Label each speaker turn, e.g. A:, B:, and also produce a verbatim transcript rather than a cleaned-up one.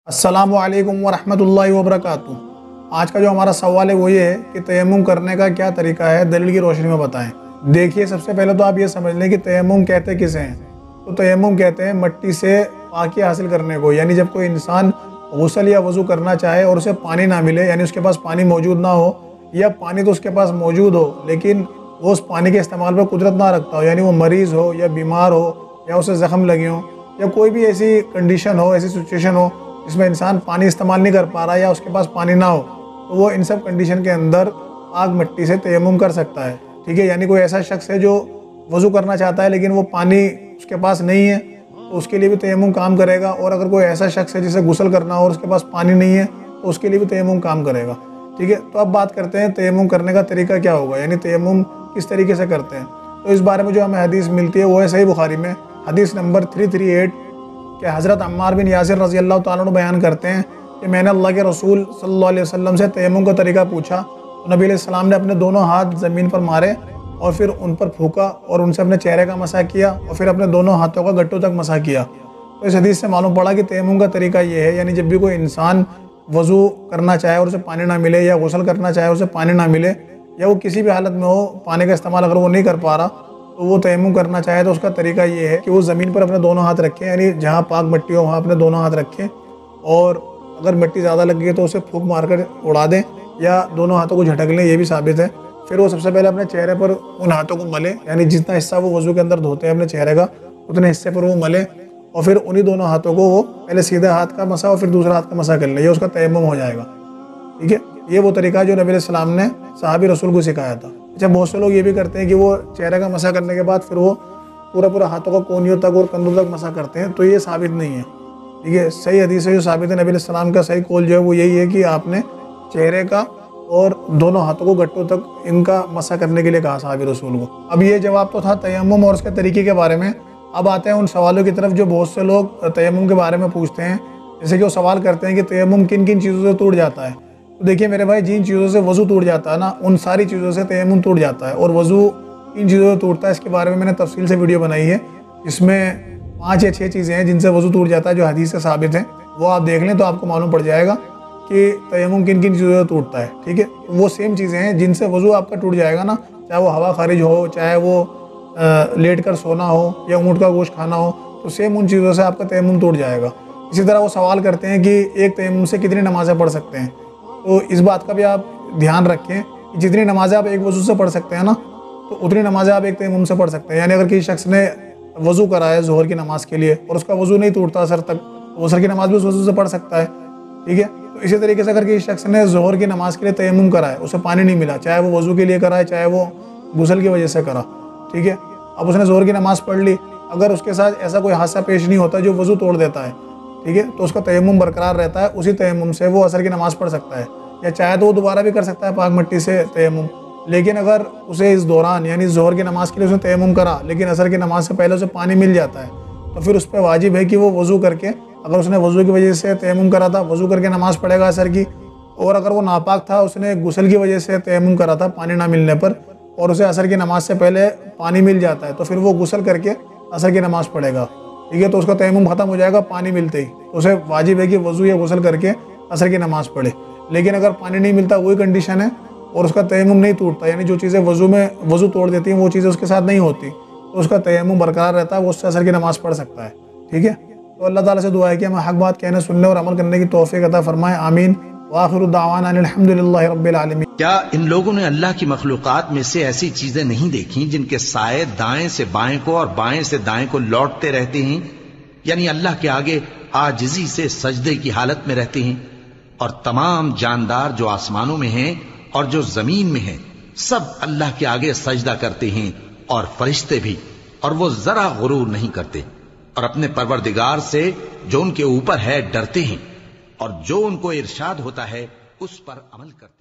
A: अस्सलामु अलैकुम वरहमतुल्लाहि वबरकातुहू। आज का जो हमारा सवाल है वो ये है कि तयम्मुम करने का क्या तरीका है, दलील की रोशनी में बताएं। देखिए, सबसे पहले तो आप ये समझ लें कि तयम्मुम कहते किसे हैं। तो तयम्मुम कहते हैं मट्टी से पाकी हासिल करने को, यानी जब कोई इंसान गुस्ल या वज़ू करना चाहे और उसे पानी ना मिले, यानी उसके पास पानी मौजूद ना हो, या पानी तो उसके पास मौजूद हो लेकिन वो उस पानी के इस्तेमाल पर कुदरत ना रखता हो, यानी वो मरीज़ हो या बीमार हो या उसे ज़ख्म लगे हों या कोई भी ऐसी कंडीशन हो, ऐसी सिचुएशन हो जिसमें इंसान पानी इस्तेमाल नहीं कर पा रहा या उसके पास पानी ना हो, तो वो इन सब कंडीशन के अंदर पाक मिट्टी से तयम्मुम कर सकता है। ठीक है, यानी कोई ऐसा शख्स है जो वज़ू करना चाहता है लेकिन वो पानी उसके पास नहीं है, तो उसके लिए भी तयम्मुम काम करेगा। और अगर कोई ऐसा शख्स है जिसे गुस्ल करना हो और उसके पास पानी नहीं है, तो उसके लिए भी तयम्मुम काम करेगा। ठीक है, तो अब बात करते हैं तयम्मुम करने का तरीका क्या होगा, यानी तयम्मुम किस तरीके से करते हैं। तो इस बारे में जो हमें हदीस मिलती है वो है सही बुखारी में हदीस नंबर तीन सौ अड़तीस कि हज़रत अम्मार बिन यासिर रज़ी अल्लाह तआला अन्हु बयान करते हैं कि मैंने अल्लाह के रसूल सल्लल्लाहु अलैहि वसल्लम से तयम्मुम का तरीका पूछा, तो नबी अलैहि सलाम ने अपने दोनों हाथ ज़मीन पर मारे और फिर उन पर फूका और उनसे अपने चेहरे का मसा किया और फिर अपने दोनों हाथों का गट्टों तक मसा किया। तो इस हदीस से मालूम पड़ा कि तयम्मुम का तरीका ये है, यानी जब भी कोई इंसान वज़ू करना चाहे और उसे पानी ना मिले या गुस्ल करना चाहे उसे पानी ना मिले, या वो किसी भी हालत में हो, पानी का इस्तेमाल अगर वो नहीं कर पा रहा, तो वो तयम्मुम करना चाहे तो उसका तरीका ये है कि वो ज़मीन पर अपने दोनों हाथ रखें, यानी जहाँ पाक मिट्टी हो वहाँ अपने दोनों हाथ रखें, और अगर मिट्टी ज़्यादा लग गई तो उसे फूंक मारकर उड़ा दें या दोनों हाथों को झटक लें, ये भी साबित है। फिर वो सबसे पहले अपने चेहरे पर उन हाथों को मले, यानी जितना हिस्सा वो वज़ू के अंदर धोते हैं अपने चेहरे का, उतने हिस्से पर वो मले और फिर उन्हीं दोनों हाथों को वो पहले सीधे हाथ का मसा और फिर दूसरा हाथ का मसा कर ले, ये उसका तयम्मुम हो जाएगा। ठीक है, ये वो तरीका जो नबी सलाम ने सहाबी रसूल को सिखाया था। अच्छा, बहुत से लोग ये भी करते हैं कि वो चेहरे का मसा करने के बाद फिर वो पूरा पूरा हाथों का कोनियों तक और कंधों तक मसा करते हैं, तो ये साबित नहीं है। ठीक है, सही हदीस है जो साबित है, नबी सलाम का सही कौल जो है वो यही है कि आपने चेहरे का और दोनों हाथों को गट्टों तक इनका मसा करने के लिए कहा सहाबी रसूल को। अब ये जवाब तो था तयम्मुम और उसके तरीके के बारे में। अब आते हैं उन सवालों की तरफ जो बहुत से लोग तयम्मुम के बारे में पूछते हैं। जैसे कि वो सवाल करते हैं कि तयम्मुम किन किन चीज़ों से टूट जाता है। तो देखिए मेरे भाई, जिन चीज़ों से वज़ू टूट जाता है ना, उन सारी चीज़ों से तयम्मुम टूट जाता है। और वज़ू किन चीज़ों से टूटता है इसके बारे में मैंने तफसील से वीडियो बनाई है, इसमें पाँच या छः चीज़ें हैं जिनसे वज़ू टूट जाता है जो हदीस से साबित हैं। वो आप देख लें तो आपको मालूम पड़ जाएगा कि तयम्मुम किन किन चीज़ों से टूटता है। ठीक है, तो वो सेम चीज़ें हैं जिनसे वज़ू आपका टूट जाएगा ना, चाहे वो हवा खारिज हो, चाहे वो लेट कर सोना हो या ऊँट का गोश्त खाना हो, तो सेम उन चीज़ों से आपका तयम्मुम टूट जाएगा। इसी तरह वो सवाल करते हैं कि एक तयम्मुम से कितनी नमाज़ें पढ़ सकते हैं। तो इस बात का भी आप ध्यान रखें कि जितनी नमाज़ें आप एक वज़ू से पढ़ सकते हैं ना, तो उतनी नमाज़ें आप एक तयम्मुम से पढ़ सकते हैं। यानी अगर किसी शख्स ने वज़ू करा है ज़ोहर की नमाज़ के लिए और उसका वज़ू नहीं टूटता असर तक, तो असर की नमाज़ भी उस वज़ू से पढ़ सकता है। ठीक है, तो इसी तरीके से अगर किसी शख्स ने ज़ोहर की नमाज़ के लिए तयम्मुम करा है, उसे पानी नहीं मिला, चाहे वो वज़ू के लिए करा है चाहे वो गुस्ल की वजह से करा, ठीक है, अब उसने ज़ोहर की नमाज़ पढ़ ली, अगर उसके साथ ऐसा कोई हादसा पेश नहीं होता जो वज़ू तोड़ देता है, ठीक है, तो उसका तयम्मुम बरकरार रहता है। उसी तयम्मुम से वो असर की नमाज़ पढ़ सकता है, या चाहे तो वो दोबारा भी कर सकता है पाक मिट्टी से तयम्मुम। लेकिन अगर उसे इस दौरान यानी ज़ोहर की नमाज़ के लिए उसने तयम्मुम करा लेकिन असर की नमाज़ से पहले उसे पानी मिल जाता है, तो फिर उस पर वाजिब है कि वो वज़ू करके, अगर उसने वज़ू की वजह से तयम्मुम करा था, वज़ू करके नमाज़ पढ़ेगा असर की। और अगर वो नापाक था, उसने गुस्ल की वजह से तयम्मुम करा था पानी ना मिलने पर, और उसे असर की नमाज़ से पहले पानी मिल जाता है, तो फिर वो गुस्ल करके असर की नमाज़ पढ़ेगा। ठीक है, तो उसका तयम्मुम ख़त्म हो जाएगा पानी मिलते ही, तो उसे वाजिब है कि वज़ू या गुस्ल करके असर की नमाज़ पढ़े। लेकिन अगर पानी नहीं मिलता, वही कंडीशन है, और उसका तयम्मुम नहीं टूटता, यानी जो चीज़ें वज़ू में वज़ू तोड़ देती हैं वो चीज़ें उसके साथ नहीं होती, तो उसका तयम्मुम बरकरार रहता है, वो उससे असर की नमाज़ पढ़ सकता है। ठीक है, तो अल्लाह ताला से दुआ है कि हमें हक़ बात कहने, सुनने और अमल करने की तौफ़ीक़ अता फ़रमाए। आमीन। व आखिरु दावाना अनिल हम्दुलिल्लाहि रब्बिल आलमीन।
B: क्या इन लोगों ने अल्लाह की मखलूक़ात में से ऐसी चीजें नहीं देखी जिनके साए दाएं से बाएं को और बाएं से दाएं को लौटते रहते हैं, यानी अल्लाह के आगे आजिज़ी से सजदे की हालत में रहते हैं? और तमाम जानदार जो आसमानों में हैं और जो जमीन में हैं, सब अल्लाह के आगे सजदा करते हैं, और फरिश्ते भी, और वो जरा गुरूर नहीं करते, और अपने परवरदिगार से जो उनके ऊपर है डरते हैं, और जो उनको इरशाद होता है उस पर अमल करते हैं।